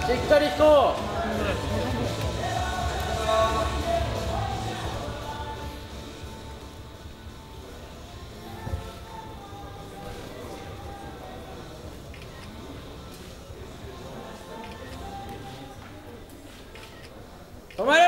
しっかり引こう。止まれ。